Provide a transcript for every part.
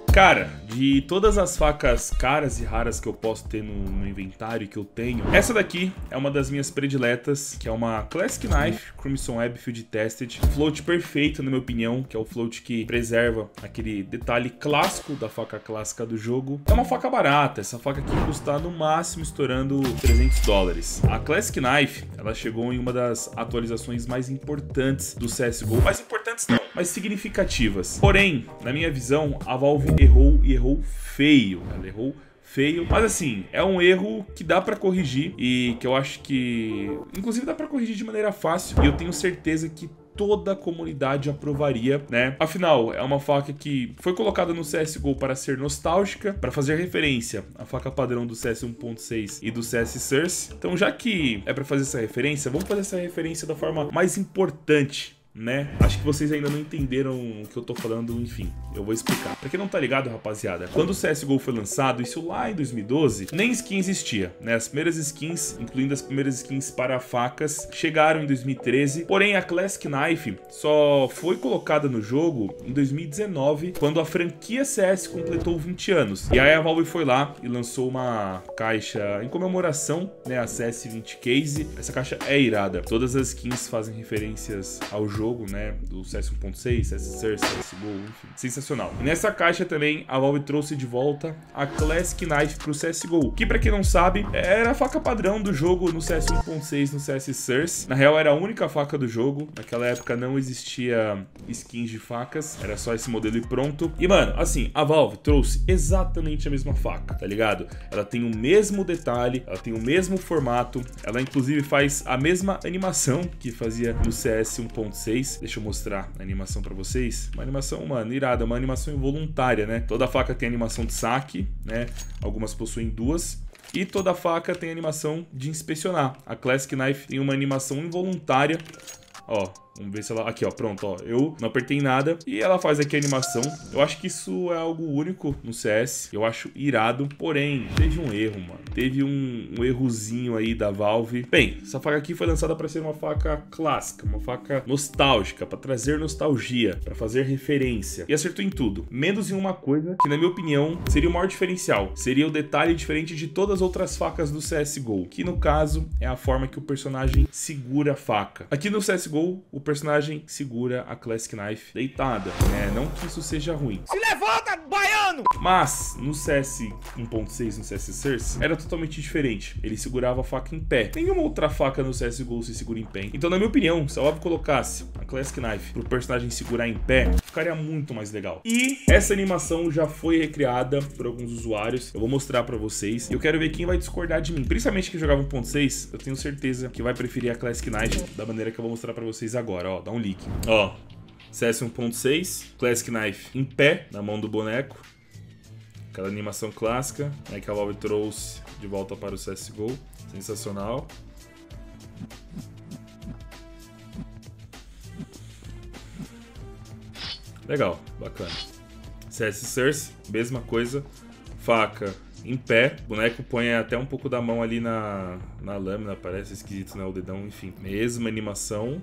Cara, de todas as facas caras e raras que eu posso ter no inventário que eu tenho, essa daqui é uma das minhas prediletas, que é uma Classic Knife Crimson Web Field Tested. Float perfeito, na minha opinião, que é o float que preserva aquele detalhe clássico da faca clássica do jogo. É uma faca barata, essa faca aqui custa no máximo estourando $300. A Classic Knife, ela chegou em uma das atualizações mais importantes do CSGO. Mais importantes não, mas significativas. Porém, na minha visão, a Valve errou e errou feio. Ela errou feio, mas assim, é um erro que dá pra corrigir e que eu acho que, inclusive, dá pra corrigir de maneira fácil, e eu tenho certeza que toda a comunidade aprovaria, né? Afinal, é uma faca que foi colocada no CSGO para ser nostálgica, para fazer referência à faca padrão do CS 1.6 e do CS Source. Então, já que é para fazer essa referência, vamos fazer essa referência da forma mais importante, né? Acho que vocês ainda não entenderam o que eu tô falando, enfim, eu vou explicar. Pra quem não tá ligado, rapaziada, quando o CSGO foi lançado, isso lá em 2012, nem skin existia, né? As primeiras skins, incluindo as primeiras skins para facas, chegaram em 2013, porém a Classic Knife só foi colocada no jogo em 2019, quando a franquia CS completou 20 anos. E aí a Valve foi lá e lançou uma caixa em comemoração, né, a CS20 Case. Essa caixa é irada, todas as skins fazem referências ao jogo, né, do CS 1.6, CS Source, CSGO, enfim, sensacional. E nessa caixa também a Valve trouxe de volta a Classic Knife pro CSGO, que pra quem não sabe, era a faca padrão do jogo no CS 1.6, no CS Source. Na real era a única faca do jogo, naquela época não existia skins de facas, era só esse modelo e pronto. E mano, assim, a Valve trouxe exatamente a mesma faca, tá ligado? Ela tem o mesmo detalhe, ela tem o mesmo formato, ela inclusive faz a mesma animação que fazia no CS 1.6. Deixa eu mostrar a animação pra vocês. Uma animação, mano, irada, uma animação involuntária, né? Toda faca tem animação de saque, né? Algumas possuem duas. E toda faca tem animação de inspecionar. A Classic Knife tem uma animação involuntária. Ó, vamos ver se ela... Aqui, ó, pronto, ó. Eu não apertei nada e ela faz aqui a animação. Eu acho que isso é algo único no CS. Eu acho irado. Porém, teve um erro, mano. Teve um errozinho aí da Valve. Bem, essa faca aqui foi lançada para ser uma faca clássica, uma faca nostálgica, para trazer nostalgia, para fazer referência. E acertou em tudo. Menos em uma coisa que, na minha opinião, seria o maior diferencial. Seria o detalhe diferente de todas as outras facas do CSGO. Que, no caso, é a forma que o personagem segura a faca. Aqui no CSGO, o personagem segura a Classic Knife deitada, né? Não que isso seja ruim. Se levanta, baiano! Mas no CS 1.6, no CS Source, era totalmente diferente. Ele segurava a faca em pé. Nenhuma outra faca no CSGO se segura em pé. Então, na minha opinião, se a Valve colocasse a Classic Knife pro personagem segurar em pé, ficaria muito mais legal. E essa animação já foi recriada por alguns usuários. Eu vou mostrar pra vocês. E eu quero ver quem vai discordar de mim. Principalmente quem jogava 1.6, eu tenho certeza que vai preferir a Classic Knife da maneira que eu vou mostrar pra vocês agora, ó, dá um leak. Ó, CS 1.6, Classic Knife em pé, na mão do boneco. Aquela animação clássica, né, que a Valve trouxe de volta para o CSGO. Sensacional. Legal, bacana. CS Source, mesma coisa. Faca em pé, o boneco põe até um pouco da mão ali na lâmina, parece esquisito, né, o dedão, enfim. Mesma animação.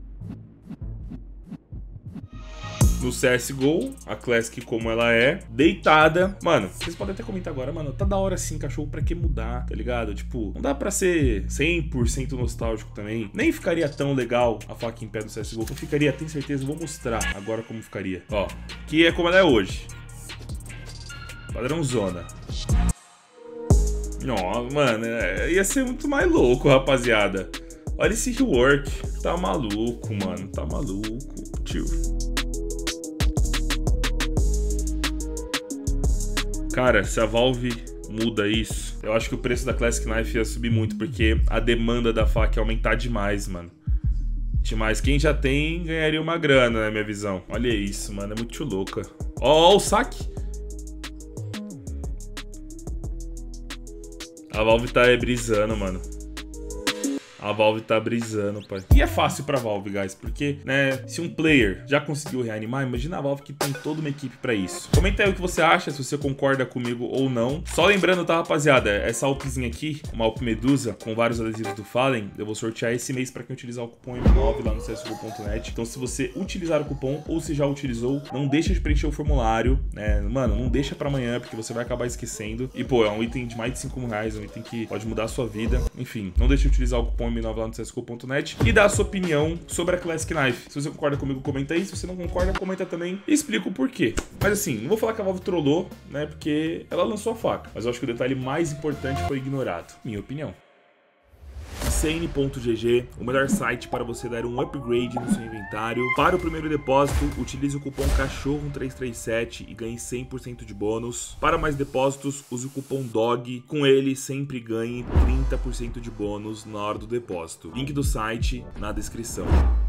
No CSGO, a Classic como ela é, deitada. Mano, vocês podem até comentar agora, mano, tá da hora sim, cachorro, pra que mudar, tá ligado? Tipo, não dá pra ser 100% nostálgico também. Nem ficaria tão legal a faca em pé do CSGO. Eu ficaria, tenho certeza, vou mostrar agora como ficaria. Ó, que é como ela é hoje. Padrão zona. Ó, mano, ia ser muito mais louco, rapaziada. Olha esse rework. Tá maluco, mano. Tá maluco, tio. Cara, se a Valve muda isso, eu acho que o preço da Classic Knife ia subir muito, porque a demanda da faca ia aumentar demais, mano. Demais. Quem já tem, ganharia uma grana, na minha visão. Olha isso, mano. É muito louca. Ó, o saque. A Valve tá brisando, mano. A Valve tá brisando, pai. E é fácil pra Valve, guys, porque, né, se um player já conseguiu reanimar, imagina a Valve que tem toda uma equipe pra isso. Comenta aí o que você acha, se você concorda comigo ou não. Só lembrando, tá, rapaziada, essa Alpzinha aqui, uma Alp Medusa, com vários adesivos do Fallen, eu vou sortear esse mês pra quem utilizar o cupom M9 lá no csgo.net. Então, se você utilizar o cupom ou se já utilizou, não deixa de preencher o formulário, né? Mano, não deixa pra amanhã, porque você vai acabar esquecendo. E, pô, é um item de mais de 5 reais, um item que pode mudar a sua vida. Enfim, não deixe de utilizar o cupom M9 lá no csgo.net e dar a sua opinião sobre a Classic Knife. Se você concorda comigo, comenta aí. Se você não concorda, comenta também e explica o porquê. Mas assim, não vou falar que a Valve trollou, né? Porque ela lançou a faca. Mas eu acho que o detalhe mais importante foi ignorado. Minha opinião. Insane.gg, o melhor site para você dar um upgrade no seu inventário. Para o primeiro depósito, utilize o cupom CACHORRO337 e ganhe 100% de bônus. Para mais depósitos, use o cupom DOG, com ele sempre ganhe 30% de bônus na hora do depósito. Link do site na descrição.